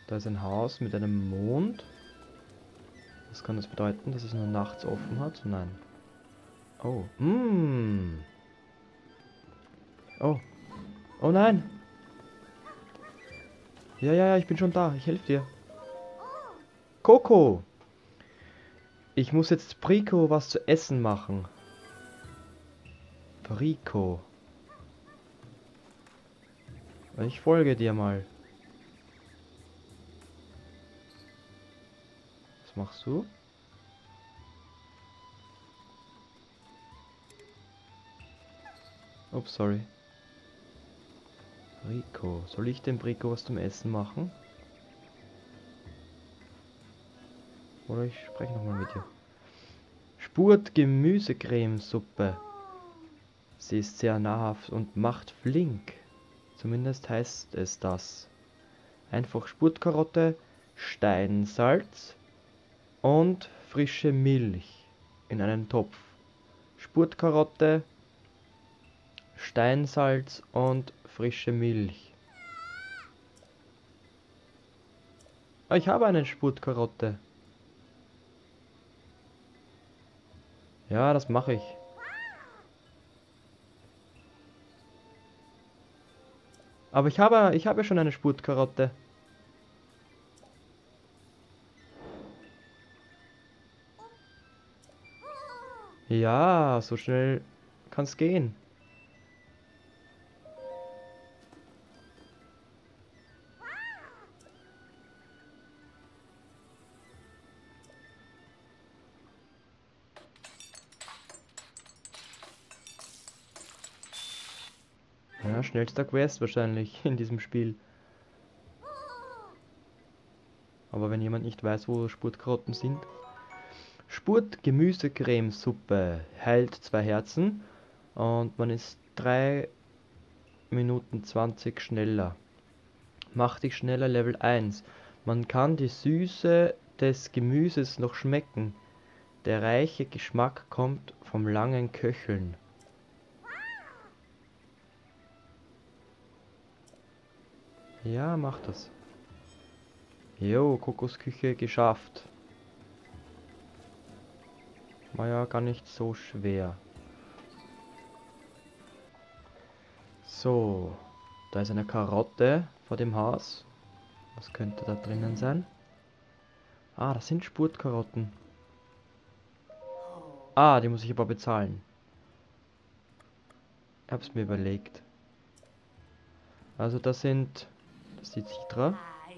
Da ist ein Haus mit einem Mond. Was kann das bedeuten, dass es nur nachts offen hat? Nein. Oh. Oh. Oh nein. Ja, ja, ja, ich bin schon da. Ich helfe dir. Coco. Ich muss jetzt Prico was zu essen machen. Prico. Ich folge dir mal. Was machst du? Ups, sorry. Rico. Soll ich dem Rico was zum Essen machen? Oder ich spreche nochmal mit dir. Spurt Gemüsecremesuppe. Sie ist sehr nahrhaft und macht flink. Zumindest heißt es das. Einfach Spurtkarotte, Steinsalz und frische Milch in einen Topf. Spurtkarotte, Steinsalz und frische Milch. Ah, ich habe eine Spurtkarotte. Ja, das mache ich. Aber ich habe schon eine Spurtkarotte. Ja, so schnell kann's gehen. Ja, schnellster Quest wahrscheinlich in diesem Spiel. Aber wenn jemand nicht weiß, wo Spurtkarotten sind. Spurt Gemüsecremesuppe heilt 2 Herzen und man ist 3 Minuten 20 schneller. Macht dich schneller Level 1. Man kann die Süße des Gemüses noch schmecken. Der reiche Geschmack kommt vom langen Köcheln. Ja, mach das. Jo, Kokosküche geschafft. War ja gar nicht so schwer. So, da ist eine Karotte vor dem Haus. Was könnte da drinnen sein? Ah, das sind Spurtkarotten. Ah, die muss ich aber bezahlen. Ich hab's mir überlegt. Also das ist die Citra.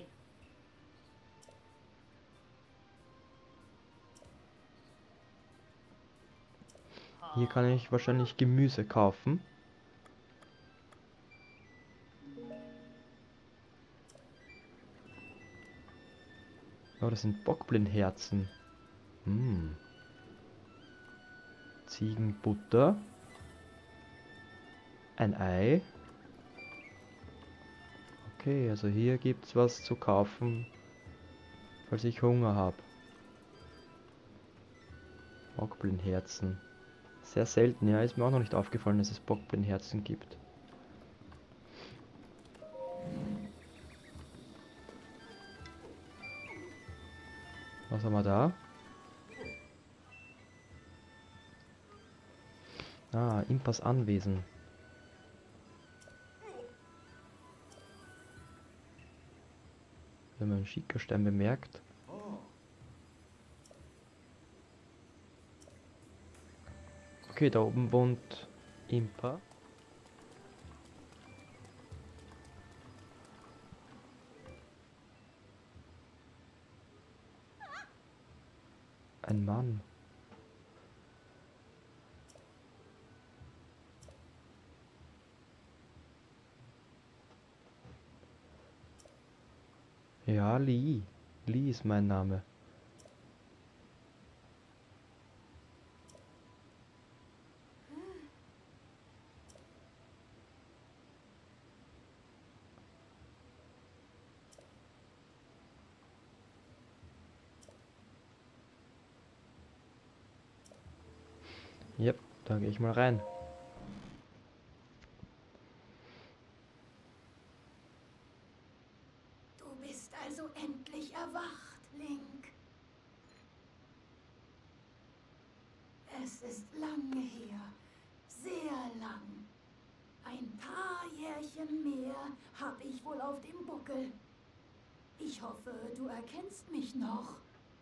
Hier kann ich wahrscheinlich Gemüse kaufen. Oh, das sind Bockblindherzen. Hm. Ziegenbutter. Ein Ei. Okay, also hier gibt's was zu kaufen, falls ich Hunger habe. Bockblindherzen. Sehr selten, ja, ist mir auch noch nicht aufgefallen, dass es Bockblindherzen gibt. Was haben wir da? Ah, Impas Anwesen. Wenn man einen Schickerstein bemerkt. Okay, da oben wohnt Impa. Ein Mann. Ja, Lee. Lee ist mein Name. Yep, da gehe ich mal rein. Du bist also endlich erwacht, Link. Es ist lange her, sehr lang. Ein paar Jährchen mehr habe ich wohl auf dem Buckel. Ich hoffe, du erkennst mich noch.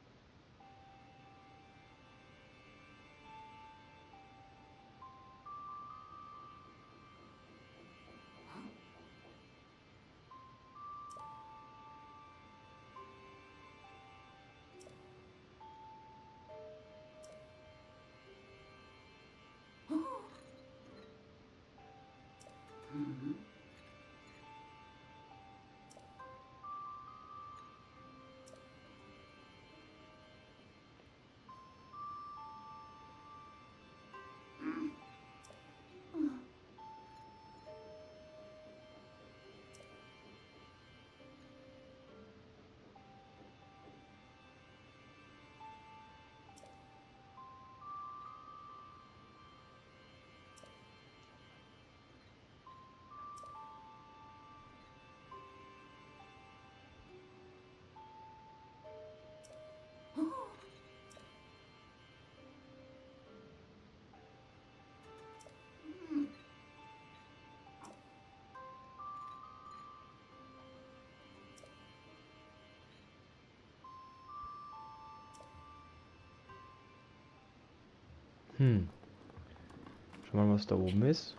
Schau mal, was da oben ist.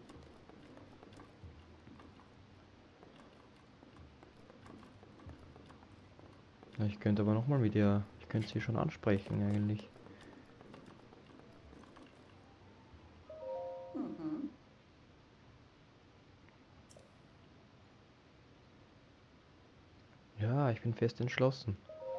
Ja, ich könnte aber nochmal mit ihr. Ich könnte sie schon ansprechen eigentlich. Ja, ich bin fest entschlossen.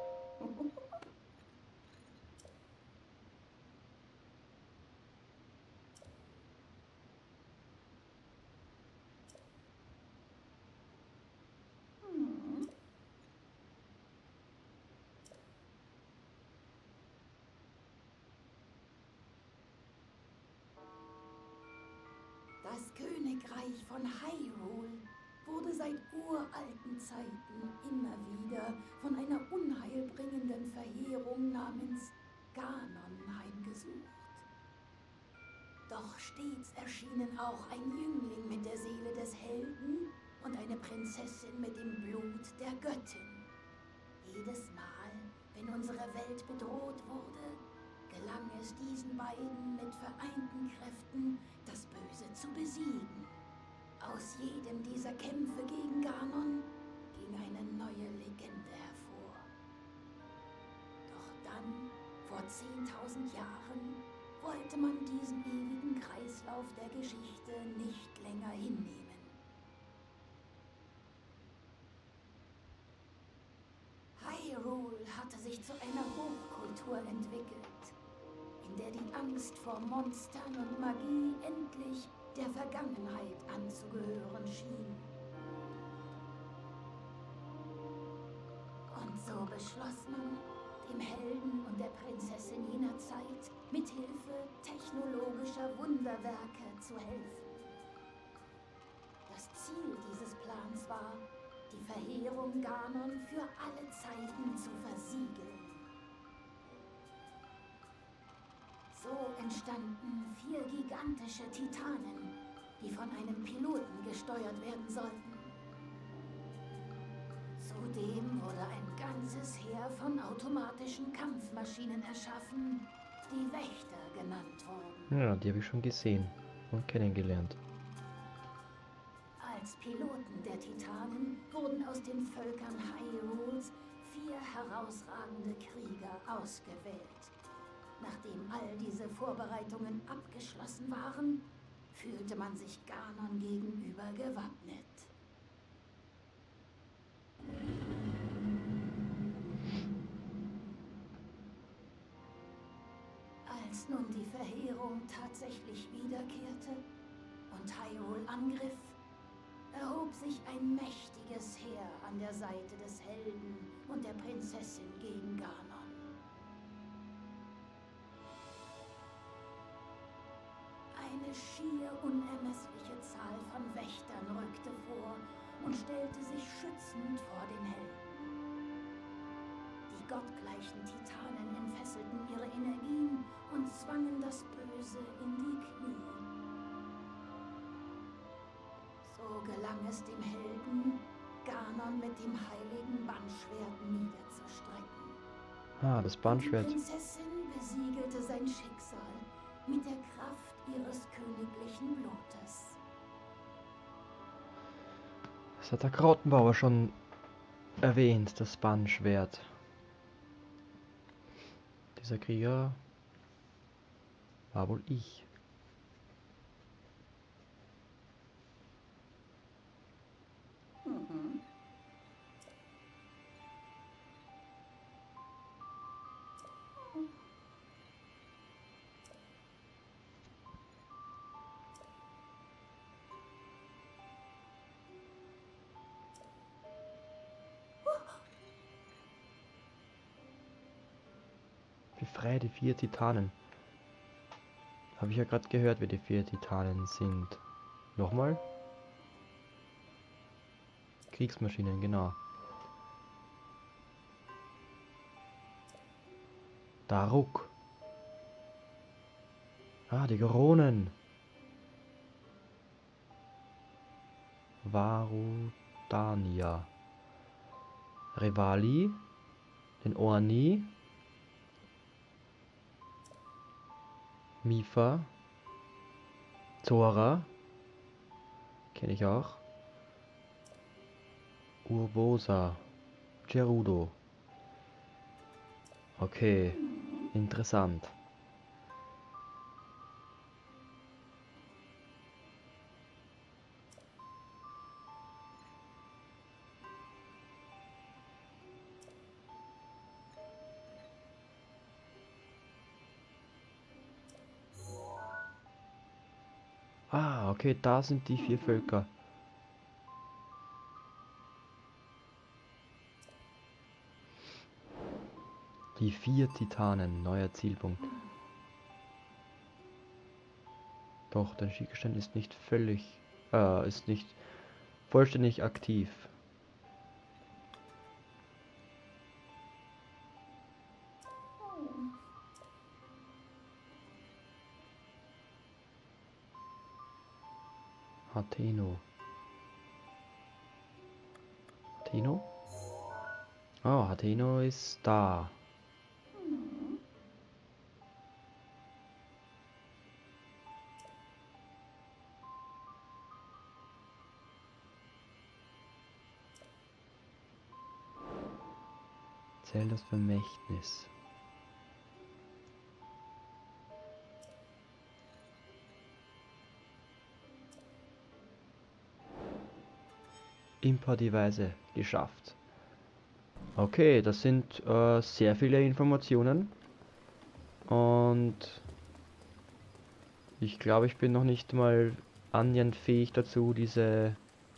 Das Königreich von Hyrule wurde seit uralten Zeiten immer wieder von einer unheilbringenden Verheerung namens Ganon heimgesucht. Doch stets erschienen auch ein Jüngling mit der Seele des Helden und eine Prinzessin mit dem Blut der Göttin. Jedes Mal, wenn unsere Welt bedroht wurde, gelang es diesen beiden mit vereinten Kräften, das Böse zu besiegen. Aus jedem dieser Kämpfe gegen Ganon ging eine neue Legende hervor. Doch dann, vor 10.000 Jahren, wollte man diesen ewigen Kreislauf der Geschichte nicht länger hinnehmen. Hyrule hatte sich zu einer Hochkultur entwickelt, in der die Angst vor Monstern und Magie endlich der Vergangenheit anzugehören schien. Und so beschloss man, dem Helden und der Prinzessin jener Zeit mithilfe technologischer Wunderwerke zu helfen. Das Ziel dieses Plans war, die Verheerung Ganon für alle Zeiten zu versiegeln. So entstanden 4 gigantische Titanen, die von einem Piloten gesteuert werden sollten. Zudem wurde ein ganzes Heer von automatischen Kampfmaschinen erschaffen, die Wächter genannt wurden. Ja, die habe ich schon gesehen und kennengelernt. Als Piloten der Titanen wurden aus den Völkern Hyrules 4 herausragende Krieger ausgewählt. Nachdem all diese Vorbereitungen abgeschlossen waren, fühlte man sich Ganon gegenüber gewappnet. Als nun die Verheerung tatsächlich wiederkehrte und Hyrule angriff, erhob sich ein mächtiges Heer an der Seite des Helden und der Prinzessin gegen Ganon. Eine schier unermessliche Zahl von Wächtern rückte vor und stellte sich schützend vor den Helden. Die gottgleichen Titanen entfesselten ihre Energien und zwangen das Böse in die Knie. So gelang es dem Helden, Ganon mit dem heiligen Bannschwert niederzustrecken. Ah, das Und die Bannschwert. Prinzessin besiegelte sein Schicksal mit der Kraft ihres königlichen Blutes. Das hat der Grottenbauer schon erwähnt, das Bannschwert. Dieser Krieger war wohl ich. Mhm. Befreie die 4 Titanen. Habe ich ja gerade gehört, wie die 4 Titanen sind. Nochmal? Kriegsmaschinen, genau. Daruk. Ah, die Goronen. Varudania. Revali. Den Orni. Mifa. Zora. Kenne ich auch. Urbosa. Gerudo. Okay. Interessant. Ah, okay, da sind die 4 Völker. Die 4 Titanen, neuer Zielpunkt. Doch, der Schiekerstein ist nicht ist nicht vollständig aktiv. Hateno. Hateno? Oh, Hateno ist da. Zähl das Vermächtnis. Impa-Device geschafft. Okay, das sind sehr viele Informationen. Und ich glaube, ich bin noch nicht mal annähernd fähig dazu, diese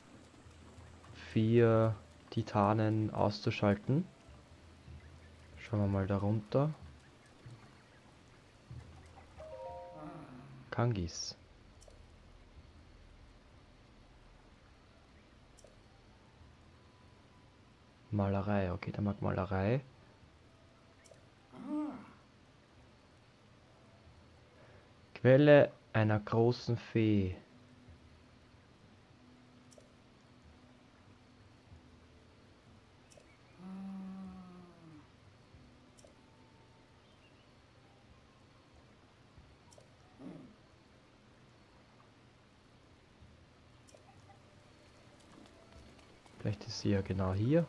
4 Titanen auszuschalten. Schauen wir mal darunter. Kangis. Malerei, okay, der mag Malerei. Quelle einer großen Fee. Vielleicht ist sie ja genau hier.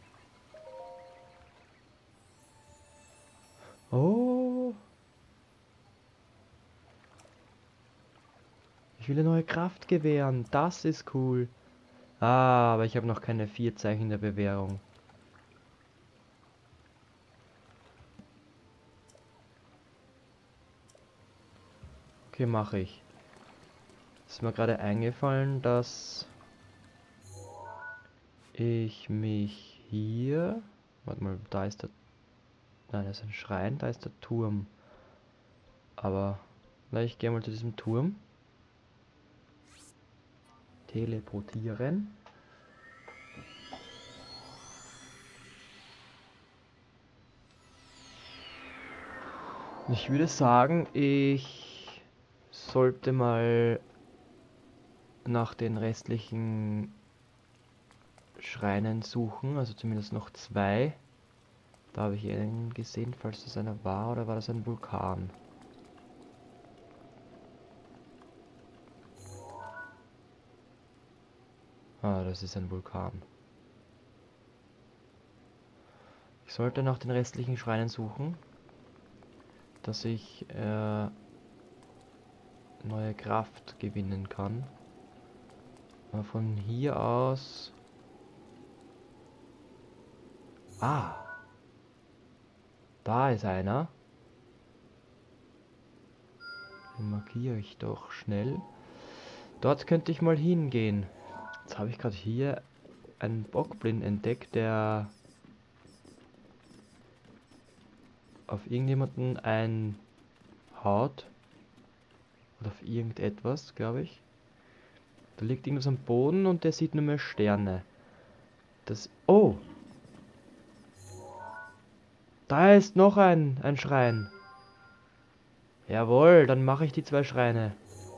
Oh! Ich will eine neue Kraft gewähren. Das ist cool. Ah, aber ich habe noch keine 4 Zeichen der Bewährung. Okay, mache ich. Ist mir gerade eingefallen, dass ich mich hier... Warte mal, da ist der... Nein, das ist ein Schrein, da ist der Turm. Aber... Na, ich gehe mal zu diesem Turm. Teleportieren. Ich würde sagen, ich sollte mal nach den restlichen Schreinen suchen, also zumindest noch zwei. Da habe ich einen gesehen, falls das einer war, oder war das ein Vulkan? Ah, das ist ein Vulkan. Ich sollte nach den restlichen Schreinen suchen, dass ich neue Kraft gewinnen kann. Aber von hier aus... Ah, da ist einer. Den markiere ich doch schnell. Dort könnte ich mal hingehen. Jetzt habe ich gerade hier einen Bockblind entdeckt, der auf irgendjemanden einhaut. Oder auf irgendetwas, glaube ich. Da liegt irgendwas am Boden und der sieht nur mehr Sterne. Das... Oh! Da ist noch ein Schrein. Jawohl, dann mache ich die zwei Schreine.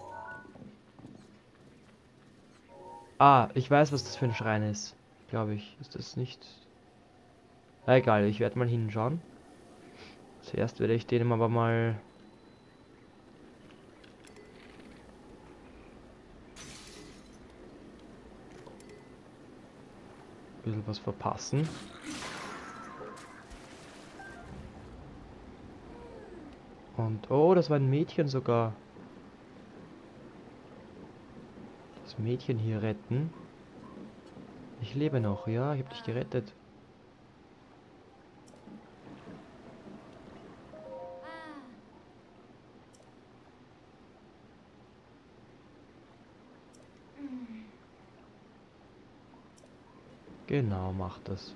Ah, ich weiß, was das für ein Schrein ist. Glaube ich. Ist das nicht... Na egal, ich werde mal hinschauen. Zuerst werde ich denen aber mal... ein bisschen was verpassen. Und... Oh, das war ein Mädchen sogar. Das Mädchen hier retten. Ich lebe noch, ja, ich habe dich gerettet. Genau, macht das.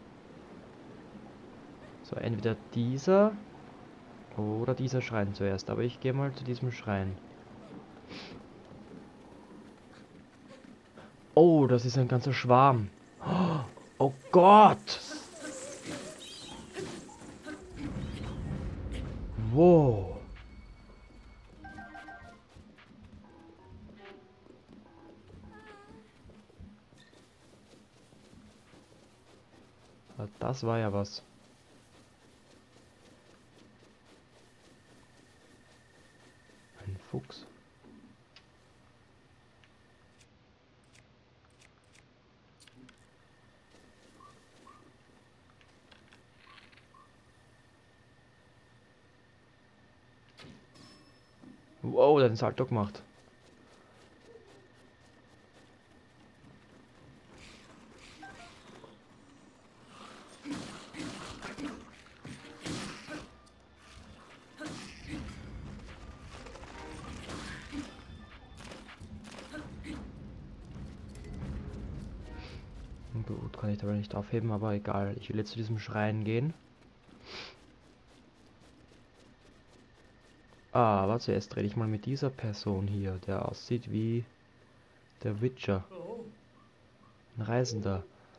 So, entweder dieser oder dieser Schrein zuerst. Aber ich gehe mal zu diesem Schrein. Oh, das ist ein ganzer Schwarm. Oh Gott! Wow. Das war ja was. Ein Fuchs. Wow, der hat einen Salto gemacht. Gut, kann ich aber nicht aufheben, aber egal. Ich will jetzt zu diesem Schrein gehen. Aber zuerst rede ich mal mit dieser Person hier, der aussieht wie der Witcher. Ein Reisender.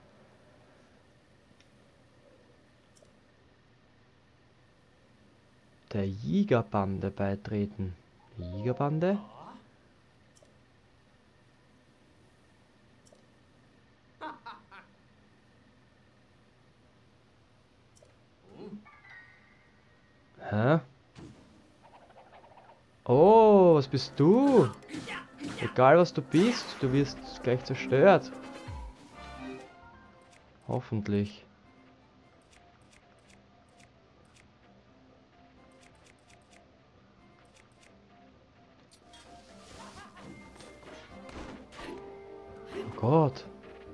Der Jägerbande beitreten. Die Jägerbande? Hä? Oh, was bist du? Egal was du bist, du wirst gleich zerstört. Hoffentlich. Oh Gott.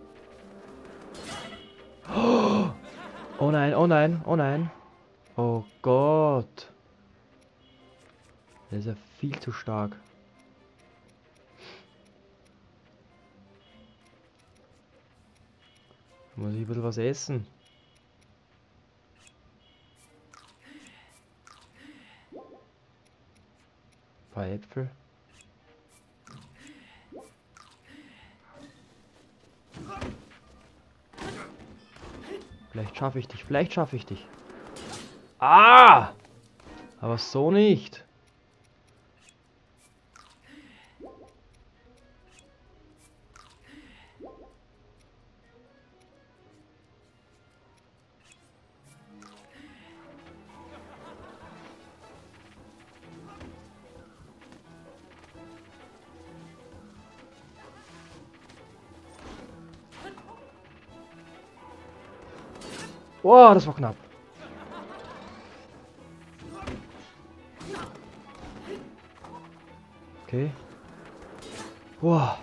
Oh nein, oh nein, oh nein. Oh Gott. Der ist ja viel zu stark. Muss ich ein bisschen was essen? Ein paar Äpfel. Vielleicht schaffe ich dich, vielleicht schaffe ich dich. Ah! Aber so nicht. Wow, das war knapp. Okay. Wow.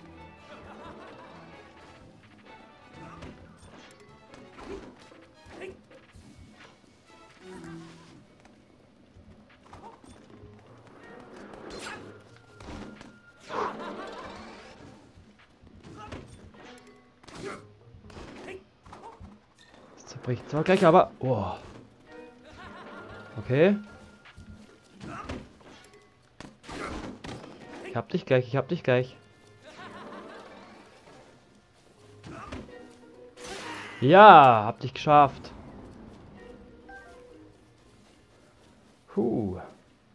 Das zerbricht zwar gleich, aber... Wow. Okay. Ich hab dich gleich, ich hab dich gleich. Ja, hab dich geschafft. Puh.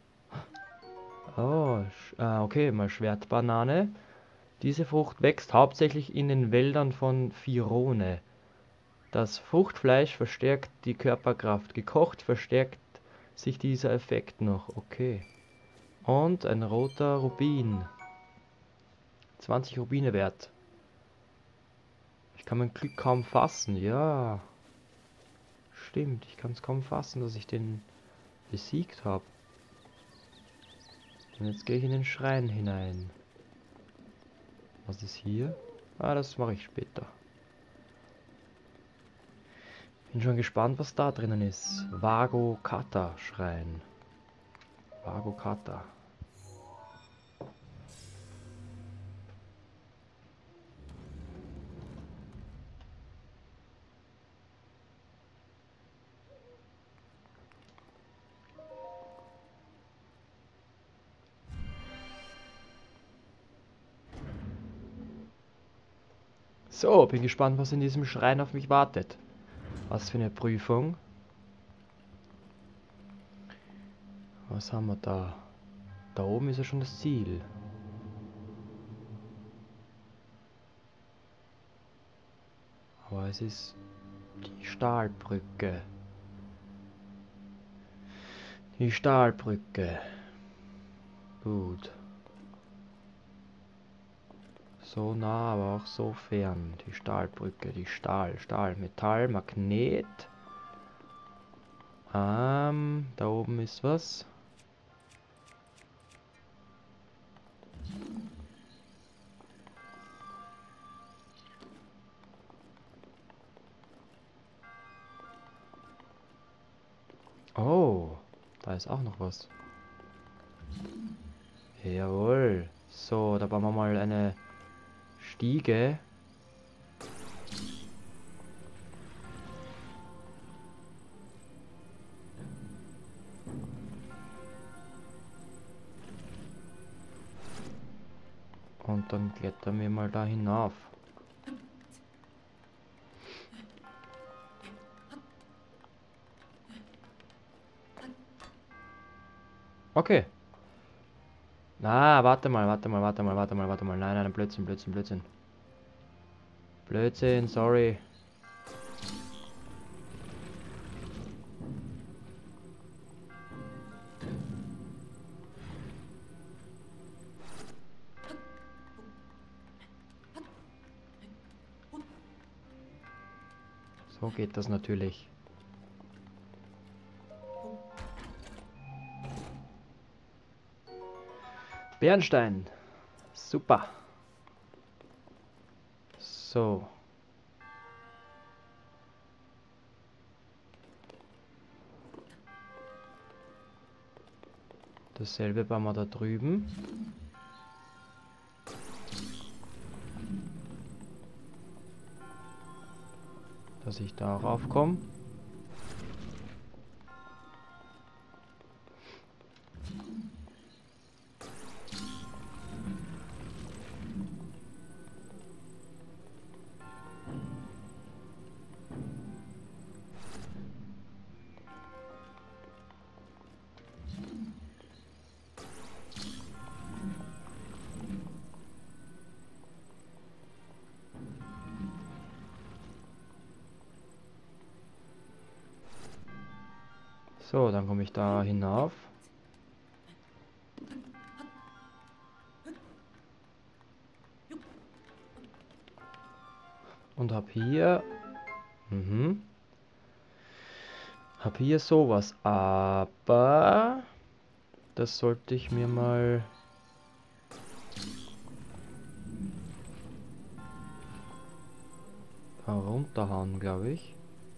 Oh, okay, mal Schwertbanane. Diese Frucht wächst hauptsächlich in den Wäldern von Firone. Das Fruchtfleisch verstärkt die Körperkraft. Gekocht verstärkt sich dieser Effekt noch. Okay. Und ein roter Rubin. 20 Rubine wert. Ich kann mein Glück kaum fassen. Ja. Stimmt, ich kann es kaum fassen, dass ich den besiegt habe. Und jetzt gehe ich in den Schrein hinein. Was ist hier? Ah, das mache ich später. Bin schon gespannt, was da drinnen ist. Vago Kata Schrein. Vago Kata. So, bin gespannt, was in diesem Schrein auf mich wartet. Was für eine Prüfung. Was haben wir da? Da oben ist ja schon das Ziel. Aber es ist die Stahlbrücke. Die Stahlbrücke. Gut. So nah, aber auch so fern. Die Stahlbrücke, die Stahl, Metall, Magnet. Da oben ist was. Oh, da ist auch noch was. Jawohl. So, da bauen wir mal eine Stiege. Und dann klettern wir mal da hinauf. Okay. Warte mal. Nein, Blödsinn. Blödsinn, sorry. So geht das natürlich. Bernstein. Super. So. Dasselbe bauen wir da drüben. Dass ich da raufkomme. So, dann komme ich da hinauf. Und habe hier... Hab hier sowas, aber... Das sollte ich mir mal... runterhauen, glaube ich.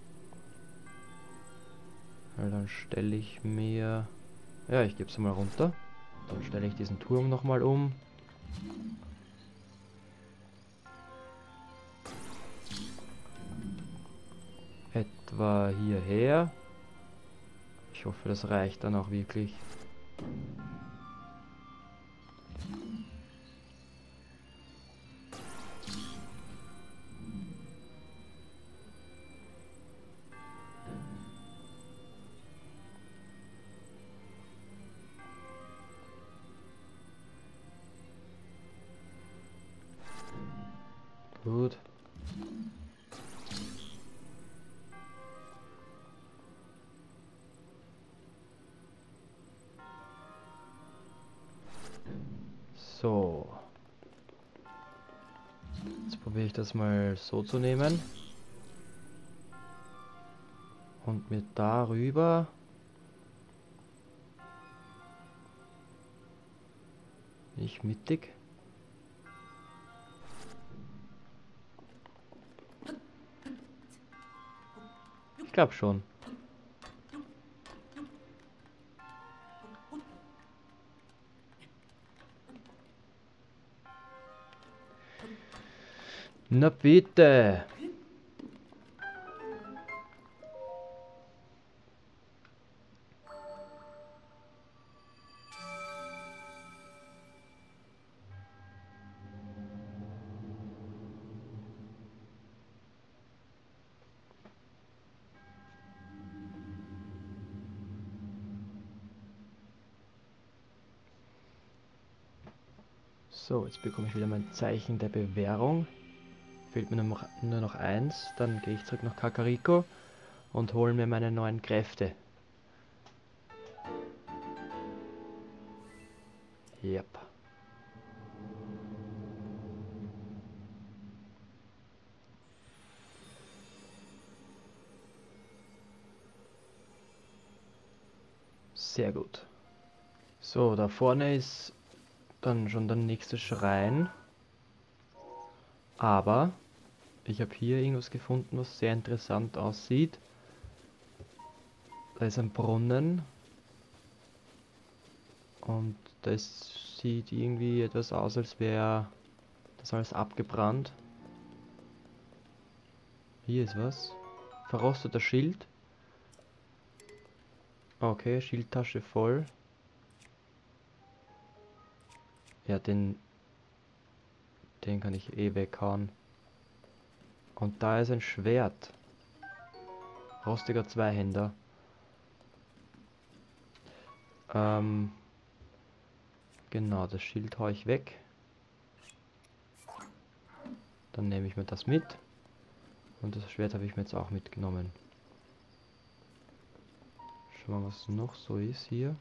Weil dann stelle ich mir... Ja, ich gebe es mal runter. Dann stelle ich diesen Turm nochmal um. Etwa hierher. Ich hoffe, das reicht dann auch wirklich. Gut. So. Jetzt probiere ich das mal so zu nehmen. Und mir darüber... Nicht mittig. Ich glaube schon. Na bitte. So, jetzt bekomme ich wieder mein Zeichen der Bewährung. Fehlt mir nur noch eins. Dann gehe ich zurück nach Kakariko und hole mir meine neuen Kräfte. Yep. Sehr gut. So, da vorne ist dann schon der nächste Schrein. Aber ich habe hier irgendwas gefunden, was sehr interessant aussieht. Da ist ein Brunnen. Und das sieht irgendwie etwas aus, als wäre das alles abgebrannt. Hier ist was. Verrosteter Schild. Okay, Schildtasche voll. Ja, den kann ich eh weghauen. Und da ist ein Schwert. Rostiger Zweihänder. Genau, das Schild haue ich weg. Dann nehme ich mir das mit. Und das Schwert habe ich mir jetzt auch mitgenommen. Schauen wir mal, was noch so ist hier.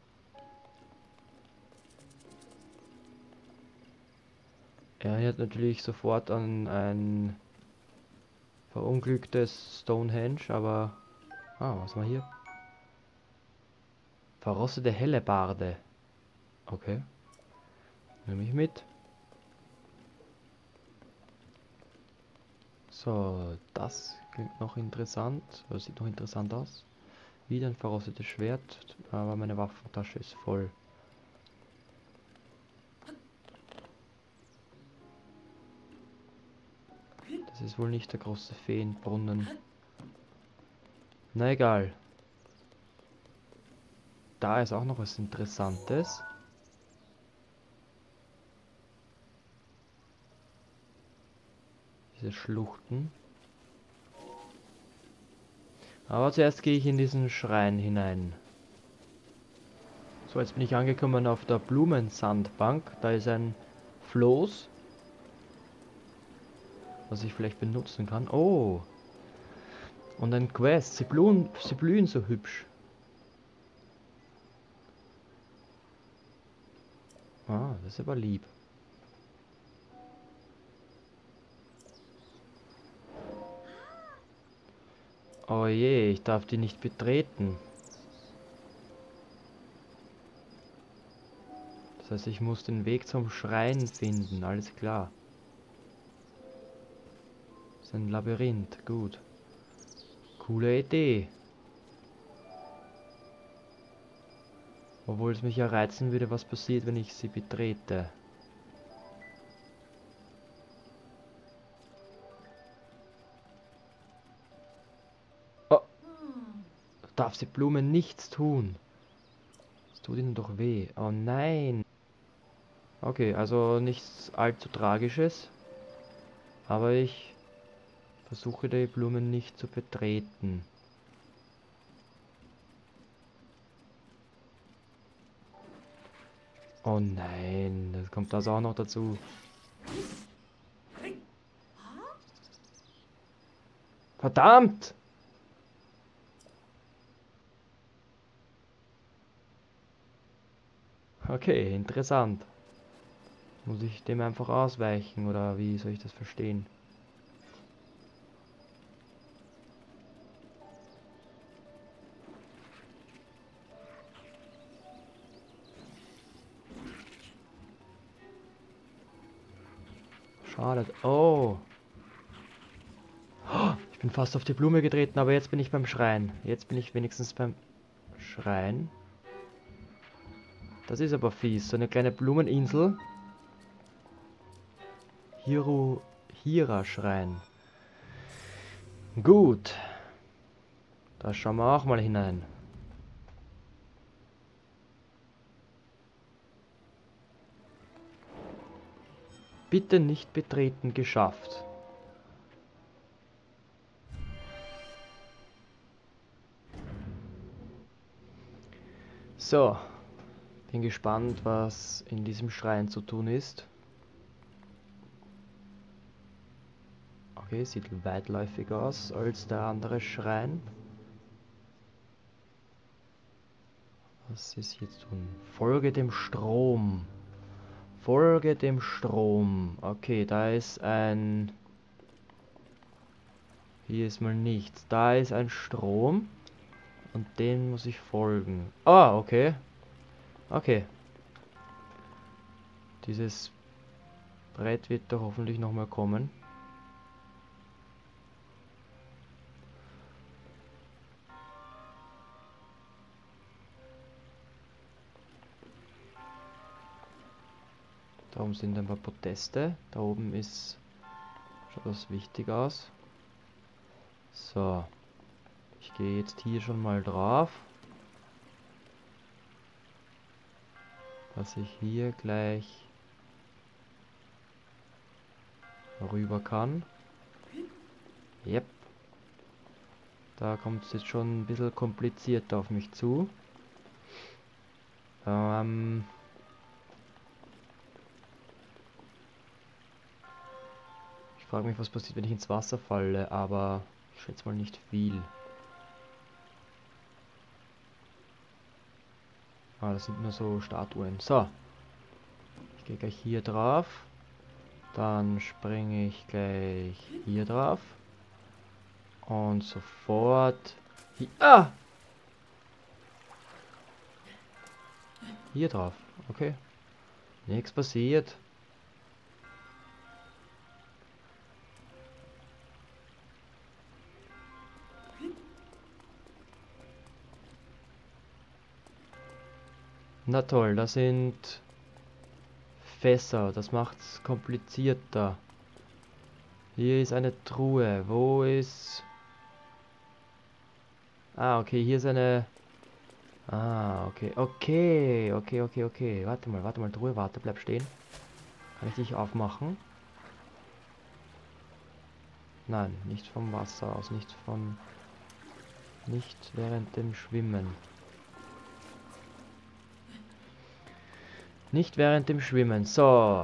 Er erinnert natürlich sofort an ein verunglücktes Stonehenge, aber... Ah, was haben wir hier? Verrostete Hellebarde. Okay. Nehme ich mit. So, das klingt noch interessant. Das sieht noch interessant aus. Wieder ein verrostetes Schwert, aber meine Waffentasche ist voll. Das ist wohl nicht der große Feenbrunnen. Na egal. Da ist auch noch was Interessantes. Diese Schluchten. Aber zuerst gehe ich in diesen Schrein hinein. So, jetzt bin ich angekommen auf der Blumensandbank. Da ist ein Floß, was ich vielleicht benutzen kann. Oh! Und ein Quest. Sie blühen so hübsch. Ah, das ist aber lieb. Oh je, ich darf die nicht betreten. Das heißt, ich muss den Weg zum Schrein finden, alles klar. Das ist ein Labyrinth, gut. Coole Idee. Obwohl es mich ja reizen würde, was passiert, wenn ich sie betrete. Oh, Hm. darf die Blume nichts tun. Es tut ihnen doch weh. Oh nein. Okay, also nichts allzu Tragisches. Aber ich versuche die Blumen nicht zu betreten. Oh nein, das kommt das auch noch dazu. Verdammt! Okay, interessant. Muss ich dem einfach ausweichen oder wie soll ich das verstehen? Schade. Oh! Ich bin fast auf die Blume getreten, aber jetzt bin ich beim Schrein. Jetzt bin ich wenigstens beim Schrein. Das ist aber fies. So eine kleine Blumeninsel. Hira-Schrein. Gut. Da schauen wir auch mal hinein. Bitte nicht betreten, geschafft. So. Bin gespannt, was in diesem Schrein zu tun ist. Okay, sieht weitläufiger aus als der andere Schrein. Was ist hier zu tun? Folge dem Strom. Folge dem Strom. Okay, da ist ein... Hier ist mal nichts. Da ist ein Strom. Und den muss ich folgen. Ah, okay. Okay. Dieses Brett wird doch hoffentlich nochmal kommen. Da oben sind ein paar Podeste. Da oben ist... Schaut das wichtig aus. So. Ich gehe jetzt hier schon mal drauf. Dass ich hier gleich rüber kann. Yep. Da kommt es jetzt schon ein bisschen kompliziert auf mich zu. Ich frage mich, was passiert, wenn ich ins Wasser falle, aber ich schätze mal nicht viel. Ah, das sind nur so Statuen. So. Ich gehe gleich hier drauf. Dann springe ich gleich hier drauf. Und sofort... Ah! Hier drauf. Okay. Nichts passiert. Na toll, das sind Fässer. Das macht's komplizierter. Hier ist eine Truhe. Wo ist... Ah, okay, hier ist eine... Ah, okay, okay. Warte mal, Truhe, warte, bleib stehen. Kann ich dich aufmachen? Nein, nicht vom Wasser aus, nicht von... Nicht während dem Schwimmen. Nicht während dem Schwimmen, so.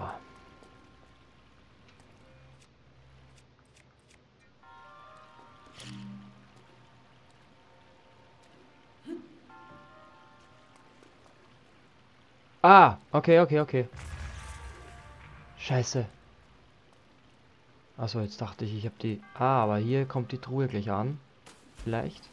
Ah, okay, okay, okay. Scheiße. Achso, jetzt dachte ich, ich habe die... Ah, aber hier kommt die Truhe gleich an. Vielleicht.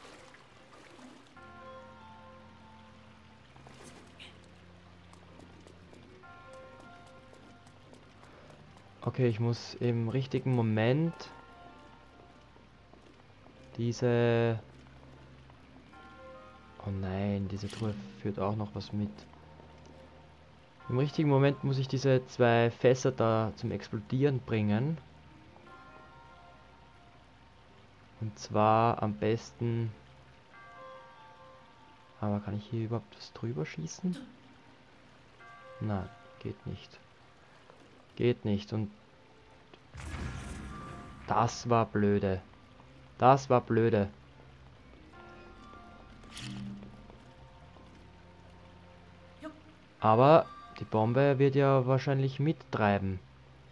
Okay, ich muss im richtigen Moment diese... Oh nein, diese Truhe führt auch noch was mit. Im richtigen Moment muss ich diese zwei Fässer da zum Explodieren bringen. Und zwar am besten... Aber kann ich hier überhaupt was drüber schießen? Nein, geht nicht. Geht nicht. Und das war blöde. Das war blöde. Aber die Bombe wird ja wahrscheinlich mittreiben.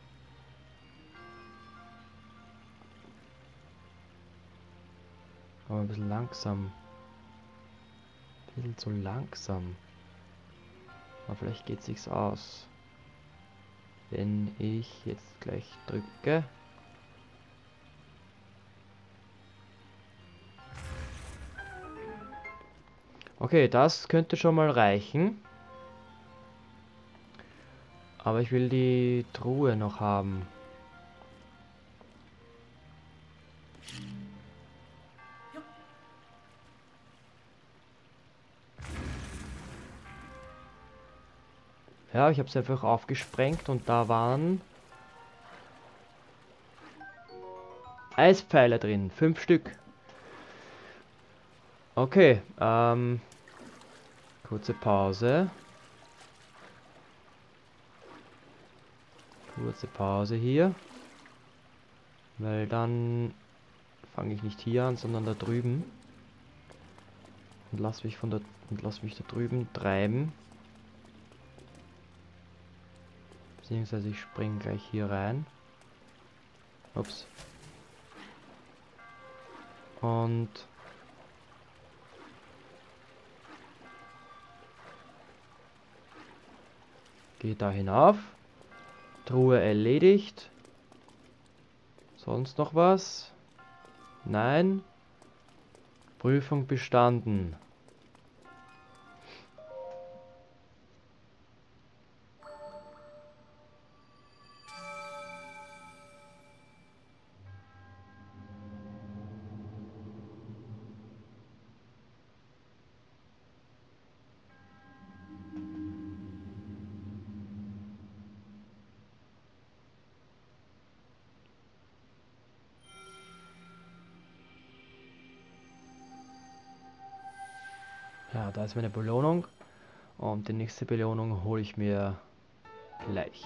Aber ein bisschen langsam. Ein bisschen zu langsam. Aber vielleicht geht sich's aus. Wenn ich jetzt gleich drücke. Okay, das könnte schon mal reichen. Aber ich will die Truhe noch haben. Ja, ich habe es einfach aufgesprengt und da waren Eispfeile drin. 5 Stück. Okay, kurze Pause. Kurze Pause hier. Weil dann fange ich nicht hier an, sondern da drüben. Und lass mich da drüben treiben. Beziehungsweise ich springe gleich hier rein. Ups. Und gehe da hinauf. Truhe erledigt. Sonst noch was? Nein. Prüfung bestanden. Ja, da ist meine Belohnung. Und die nächste Belohnung hole ich mir gleich.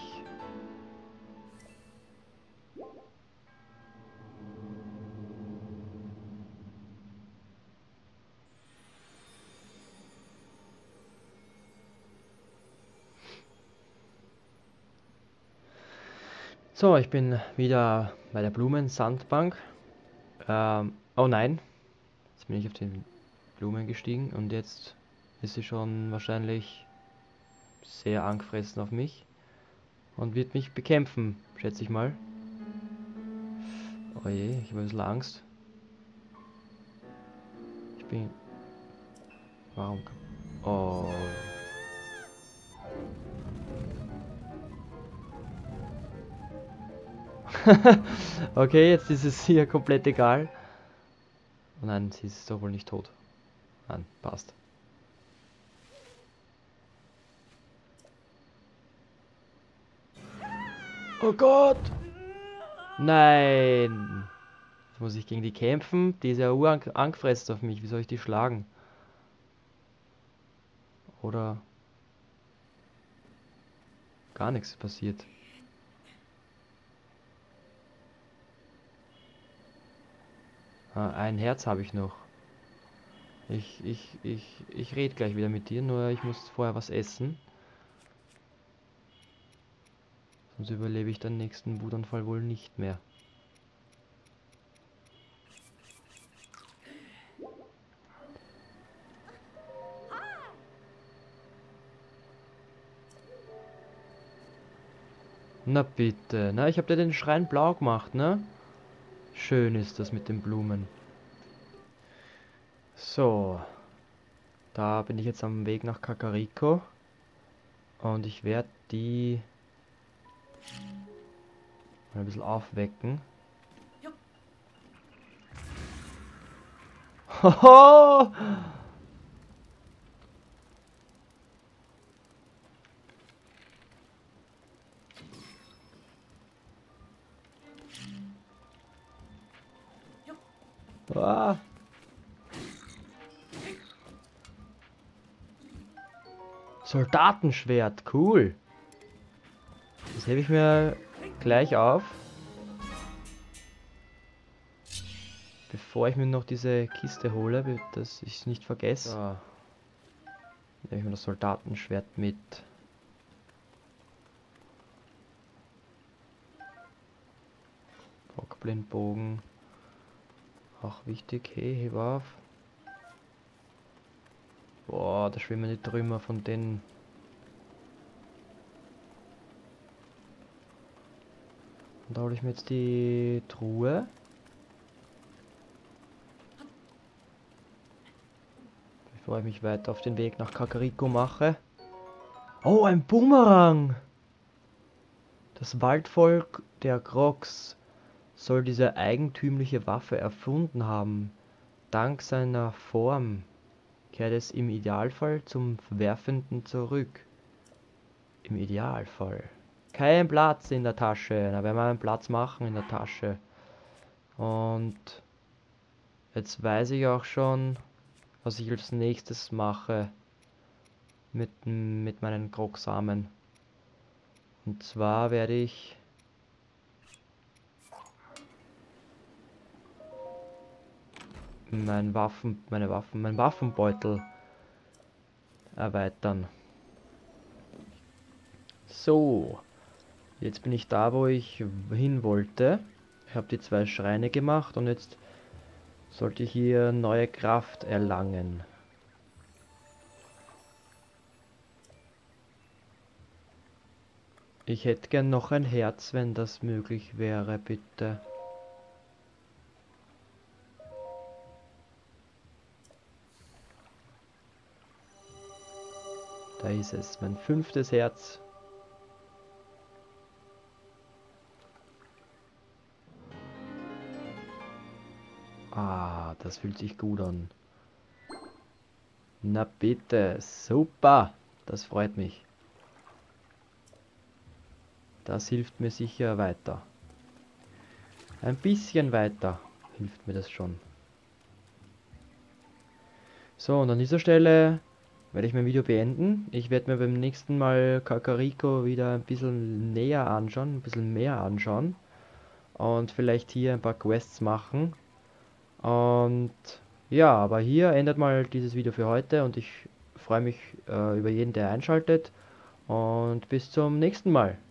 So, ich bin wieder bei der Blumensandbank. Oh nein, jetzt bin ich auf den Blumen gestiegen und jetzt ist sie schon wahrscheinlich sehr angefressen auf mich und wird mich bekämpfen, schätze ich mal. Oh je, ich habe ein bisschen Angst. Ich bin... Warum... Oh... Okay, jetzt ist es hier komplett egal. Oh nein, sie ist doch wohl nicht tot. Nein, passt. Oh Gott! Nein! Jetzt muss ich gegen die kämpfen. Die ist ja angefressen auf mich. Wie soll ich die schlagen? Oder gar nichts passiert. Ah, ein Herz habe ich noch. Ich rede gleich wieder mit dir, nur ich muss vorher was essen. Sonst überlebe ich den nächsten Wutanfall wohl nicht mehr. Na bitte. Na, ich habe dir den Schrein blau gemacht, ne? Schön ist das mit den Blumen. So, da bin ich jetzt am Weg nach Kakariko. Und ich werde die mal ein bisschen aufwecken. Hoho! Ah. Soldatenschwert, cool. Das hebe ich mir gleich auf. Bevor ich mir noch diese Kiste hole, dass ich es nicht vergesse. So. Nehme ich mir das Soldatenschwert mit. Bockblindbogen. Auch wichtig. Hey, heb auf. Boah, da schwimmen die Trümmer von denen. Und da hole ich mir jetzt die Truhe. Bevor ich mich weiter auf den Weg nach Kakariko mache. Oh, ein Bumerang! Das Waldvolk der Grogs soll diese eigentümliche Waffe erfunden haben. Dank seiner Form kehrt es im Idealfall zum Werfenden zurück. Im Idealfall. Kein Platz in der Tasche. Na, werden wir einen Platz machen in der Tasche. Und jetzt weiß ich auch schon, was ich als nächstes mache mit meinen Grogsamen. Und zwar werde ich meinen Waffenbeutel erweitern. So, jetzt bin ich da, wo ich hin wollte. Ich habe die 2 Schreine gemacht und jetzt sollte ich hier neue Kraft erlangen. Ich hätte gern noch ein Herz, wenn das möglich wäre, bitte. Da ist es, mein 5. Herz. Ah, das fühlt sich gut an. Na bitte, super. Das freut mich. Das hilft mir sicher weiter. Ein bisschen weiter hilft mir das schon. So, und an dieser Stelle werde ich mein Video beenden. Ich werde mir beim nächsten Mal Kakariko wieder ein bisschen näher anschauen, ein bisschen mehr anschauen. Und vielleicht hier ein paar Quests machen. Und ja, aber hier endet mal dieses Video für heute und ich freue mich über jeden, der einschaltet. Und bis zum nächsten Mal.